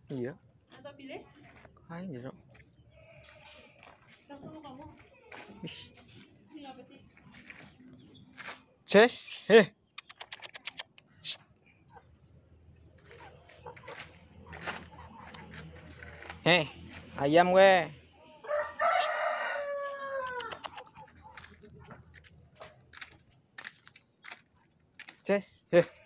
Iya. Atau pilih? Ayo jeruk. Yang perlu kamu. Ini apa sih? Ces, ayam gue. Ces,